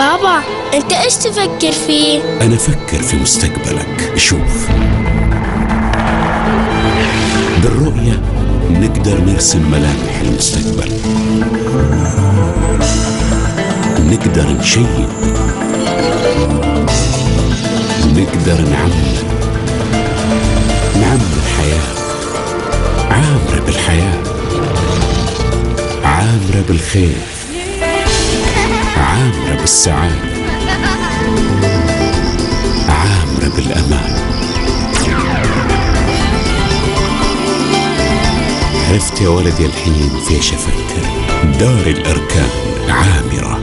بابا، أنت إيش تفكر فيه؟ أنا أفكر في مستقبلك. شوف، بالرؤية نقدر نرسم ملامح المستقبل، نقدر نشيد، نقدر نعمر الحياة، عامرة بالحياة، عامرة بالخير، عامرة بالسعادة، عامرة بالأمان. عرفت يا ولدي الحين في ايش افكر؟ دار الأركان عامرة.